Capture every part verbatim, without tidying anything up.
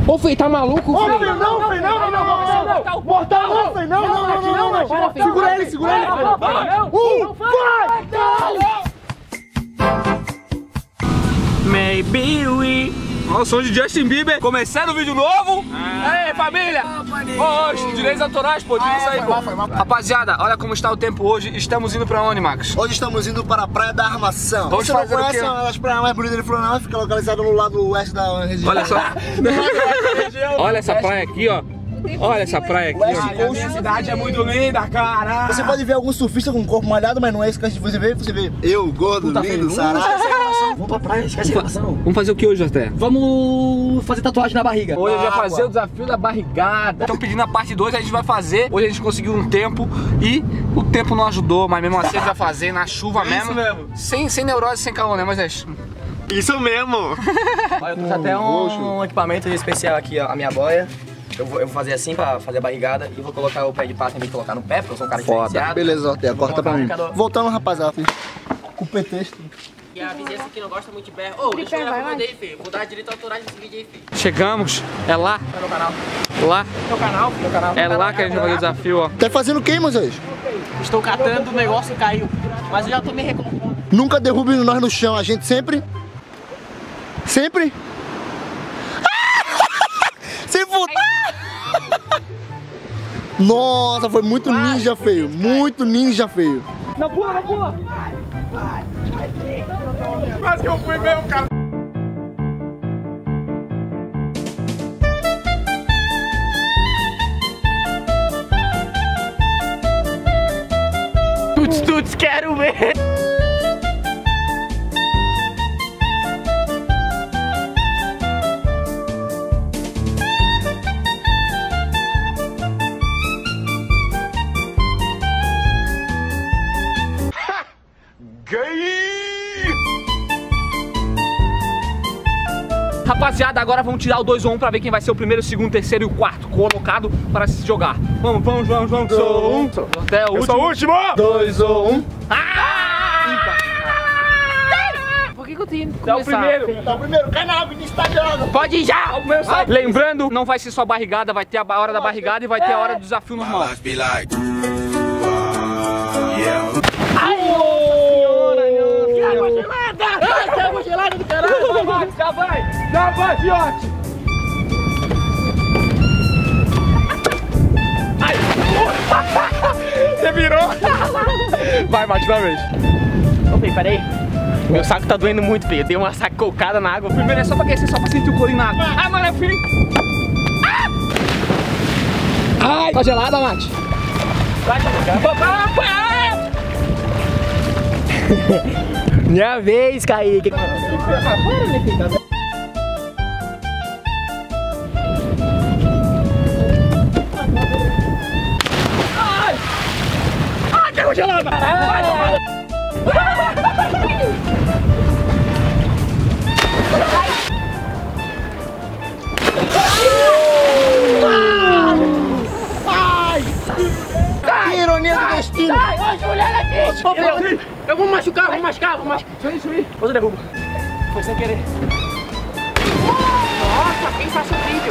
Ô, Fê, tá maluco, Fê? Ô, Fê, não, Fê, não, não, não, não, não. Mortal não, Fê, não, não, não, não, não, não. Segura ele, segura ele, Fê. Um, vai! Maybe we... Olha o som de Justin Bieber. Começando o vídeo novo. Aí, família. Ô, direitos autorais, pô. Tira isso aí, pô. Rapaziada, olha como está o tempo hoje. Estamos indo pra onde, Max? Hoje estamos indo para a Praia da Armação. Vamos Você não fazer o conhece quê? uma das praias mais bonitas de Florianópolis, fica localizada no lado oeste da região. Olha só. Olha essa praia aqui, ó. Olha essa praia aqui, ó. A minha cidade é muito linda, cara. Você pode ver alguns surfistas com o corpo malhado, mas não é isso que você vê. Você vê eu, gordo, lindo, sarado. Vamos pra praia, esquece a relação. Vamos fazer o que hoje, Até? Vamos fazer tatuagem na barriga. Hoje a gente vai fazer o desafio da barrigada. Estão pedindo a parte dois, a gente vai fazer. Hoje a gente conseguiu um tempo e o tempo não ajudou, mas mesmo assim a gente vai fazer na chuva mesmo. mesmo. Sem, sem neurose, sem calor, né, Moisés? Isso mesmo. Olha, eu trouxe até um, um equipamento especial aqui, ó, a minha boia. Eu vou, eu vou fazer assim pra fazer a barrigada e vou colocar o pé de pato em vez de colocar no pé, porque eu sou um cara diferenciado. Beleza, Ortega, corta pra mim. Voltando, rapaziada. Com o pretexto. E a vizinhança aqui não gosta muito de berro. Ô, deixa eu olhar pra aí, Fê. Vou dar direito autorais nesse vídeo aí, Fê. Chegamos. É lá. No meu canal. Lá. Meu canal, meu canal. É lá que a gente vai fazer o desafio, ó. Tá fazendo o que, Moisés? Estou catando, o negócio caiu. Mas eu já tô me recompondo. Nunca derrube nós no chão, a gente sempre... Sempre... Se fuder! Nossa, foi muito ninja feio, muito ninja feio. Não pula, não pula. Quase que eu fui mesmo, cara. Tuts, tuts, quero ver. Rapaziada, agora vamos tirar o dois ou um pra ver quem vai ser o primeiro, o segundo, o terceiro e o quarto colocado para se jogar. Vamos, vamos, vamos, vamos. Sou um. Até o último. Eu sou o último. Dois ou um. Ah! Por que que eu tenho que É o começar? primeiro. Tá o primeiro, canal, Vinícius tá jogando. Pode ir já! Ah, lembrando, não vai ser só barrigada, vai ter a hora da barrigada e vai ter a hora do desafio normal. Ai, que água gelada! Ai, que água gelada do caralho! Vai, Max, já vai! Já vai, fiote! Ai! Você virou! Vai, Max, uma vez. Ô, Fê, peraí. Meu saco tá doendo muito, Fê. Eu dei uma sacocada na água. Primeiro é só pra aquecer, só pra sentir o corinho na água. Ah, mano, é filho! Ah! Ai! Tá gelada, Max? Vai, vai, minha vez, Kaique. Ai! Ai, que congelada! Vai, vai! Que ironia do destino. Ai, ô, Juliana aqui! Ô, Fê, eu vou machucar, vou machucar, vou machucar. Deixa eu subir. Você derruba. Foi sem querer. Nossa, quem faz incrível.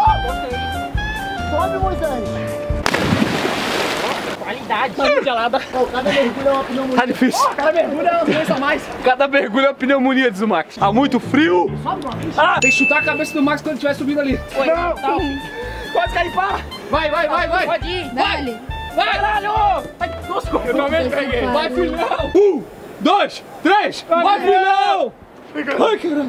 Sobe, Moisés. Nossa, qualidade. Tá muito gelada. Pô, cada mergulho é uma pneumonia. Tá difícil. Oh, cada mergulho é uma doença a mais. Cada mergulho é uma pneumonia, diz o Max. Tá muito frio. Sobe uma vez. Ah, tem que chutar a cabeça do Max quando estiver subindo ali. Foi, Não. tá. Quase cair, para. Vai, vai, vai, vai. Pode ir. Dale. Vai, Caralho! Ai, nossa, eu também Puta que peguei. pariu. Vai, filhão. Um, dois, três. Vai, filhão. Ai, caramba.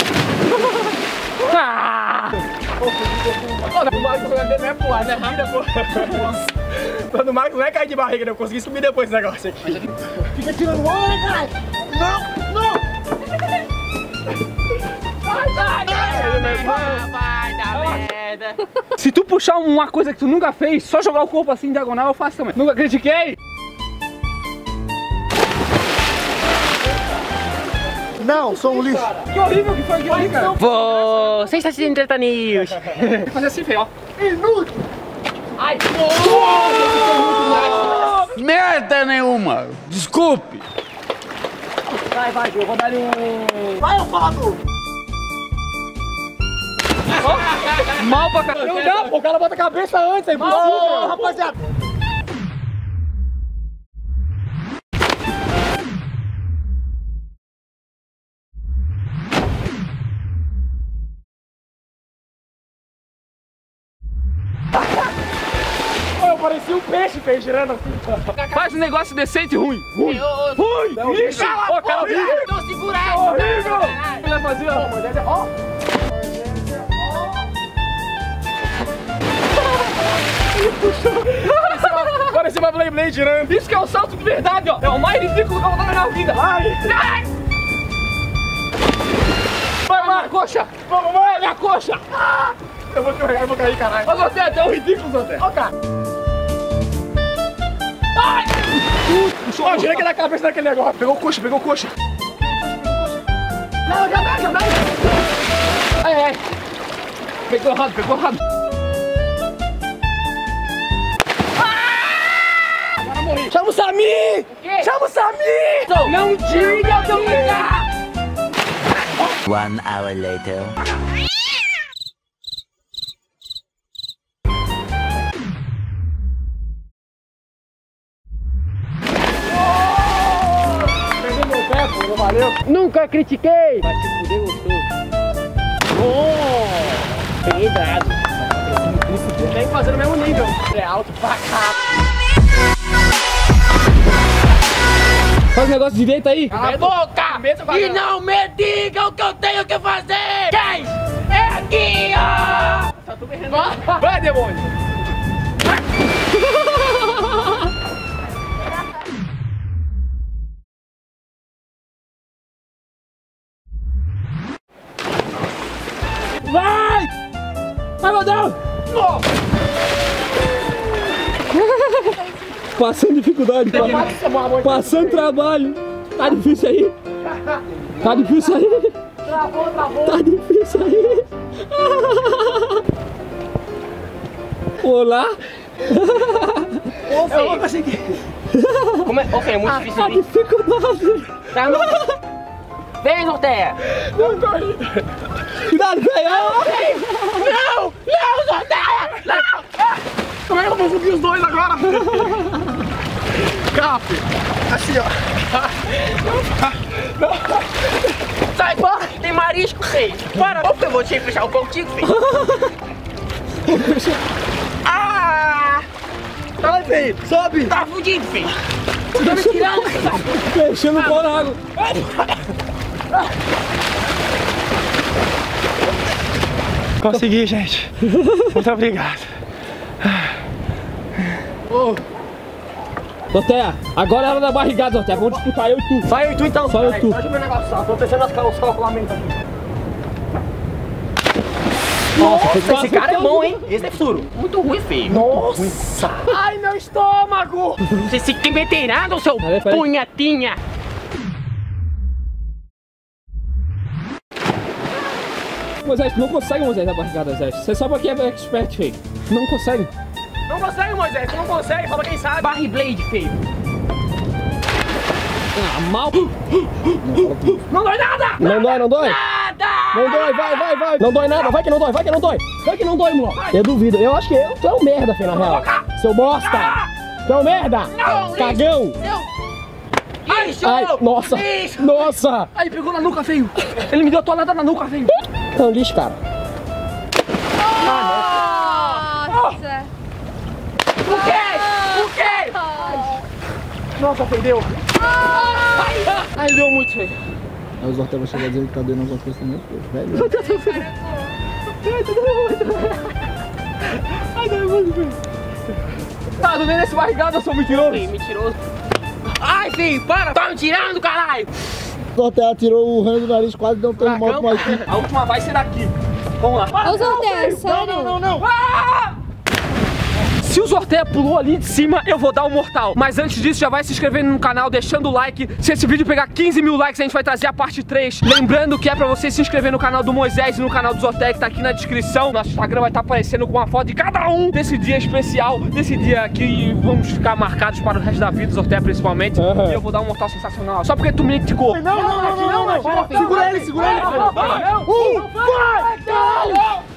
Ah! O Max não é pular, né? Rápida, pô. Quando o Max não é cair de barriga, né? Eu consegui subir depois desse negócio aqui. Fica tirando onda, né, cara? Não, não. Vai, vai, vai, vai, vai dar merda. Se tu puxar uma coisa que tu nunca fez, só jogar o corpo assim em diagonal, eu faço também. Nunca critiquei. Não, sou um lixo. Que horrível que foi aquilo ali, cara. Você está se entretenidos. Tem que fazer assim, feio, ó. Inútil. Ai, Merda nenhuma! Desculpe! vai, vai, eu vou dar um... Vai, eu falo. Ó, mal pra caralho. Não dá, pô, o cara bota a cabeça antes, é impossível. Rapaziada. Parecia um peixe, fez girando assim. Faz um negócio decente e ruim. Ruim. Ruim. Lixo. Ô, cara, horrível. Não segurar. Horrível. Ele vai fazer, ó. Ó. Ele puxou. Parecia uma Blade Blade girando. Isso que é o salto de verdade, ó. É o mais ridículo que eu vou dar na minha vida. Ai. Vai, vai, coxa. Vamos, vai, minha coxa. Eu vou carregar, eu vou cair, caralho. Ó, você é tão ridículo, Zé. Ó, cara. Ai! Puxou, ó, tirei aqui na cabeça daquele negócio. Pegou coxa, pegou coxa. Não, já vai, já vai. Ai, ai. Pegou errado, pegou errado. Ah! Agora morri. Chama o Samir! Chama o Samir! Não, não diga que eu vou pegar! One hour later. Valeu. Nunca critiquei. Vai te fuder gostoso. Oh, peguei dado. Vem fazendo o mesmo nível. É alto pra cá. Faz o negócio direito aí. Cala a boca. E não me diga o que eu tenho que fazer. Quem? É aqui, ó. Tá tudo bem. Vai, demônio. Vai! Ai, meu Deus! Oh! Passando dificuldade, cara. Passando trabalho. Tá difícil aí. Tá difícil aí. Travou, travou. Tá difícil aí. Olá. Ô, eu vou conseguir. Como é? Ok, é muito ah, difícil. Tá dificuldade. Tá no... Vem, Zorteia. Não, corrida. Cuidado, velho. Não, não, Zorteia. Não. Como é que eu vou subir os dois agora? Cap. Assim, ó. Sai fora, tem marisco, feio. Para, por favor, deixa eu fechar o contigo, feio. Ah! Tá lá, feio. Sobe. Tá fudido, feio. Você tá me tirando, feio. Fechando o pau na água. Consegui, gente. Muito obrigado. Oh. Zoteia, agora é hora da barrigada, Zoteia. Vamos disputar eu e tu. Vai eu e tu então. Só eu e tu. Deixa eu ver o negócio só. Tô pensando nas cal os calculamentos aqui. Nossa, Nossa, esse cara é bom, hein? Esse é futuro. Muito ruim, feio. Nossa. Ai, meu estômago. Você se tem veterano, seu peraí, peraí. punhatinha. Moisés, tu não consegue, Moisés, a barrigada, Moisés. Você só porque é expert, feio. Tu não consegue. Não consegue, Moisés. Tu não consegue. Fala quem sabe. Barry Blade, feio. Ah, mal. Não dói nada. Não dói, não dói? Nada. Não dói, vai, vai, vai. Não dói nada, vai que não dói, vai que não dói. Vai que não dói, moleque. Eu duvido. Eu acho que eu, tu é um merda, feio, na real. Seu bosta. Tu é um merda. Não, cagão. Ai, Ai, nossa. Lixo. Nossa. Ai, pegou na nuca, feio. Ele me deu toalhada na nuca, feio. Não, lixo, cara. Nossa! O quê? O quê? Nossa, feio, deu. Ai, deu muito, feio. Aí o Zorteia vai chegar a dizer que tá doendo alguma coisa também, velho. Ai, deu muito, feio. Tá, tô vendo esse barrigado, eu sou mentiroso. Feio, mentiroso. Ai, filho, para! Tá me tirando, caralho! O Zorteia tirou o ranho do nariz, quase deu um terremoto no aqui. A última vai ser daqui. Vamos lá. Ô, Zorteia, sério? Não, não, não, não. Ah! Se o Zorteia pulou ali de cima, eu vou dar um mortal. Mas antes disso, já vai se inscrevendo no canal, deixando o like. Se esse vídeo pegar quinze mil likes, a gente vai trazer a parte três. Lembrando que é pra você se inscrever no canal do Moisés e no canal do Zorteia, que tá aqui na descrição. Nosso Instagram vai estar aparecendo com uma foto de cada um desse dia especial, desse dia que vamos ficar marcados para o resto da vida, Zorteia principalmente. Uhum. E eu vou dar um mortal sensacional. Só porque tu me criticou. Não, não, não, não, não, não. Segura ele, segura ele. Um, vai!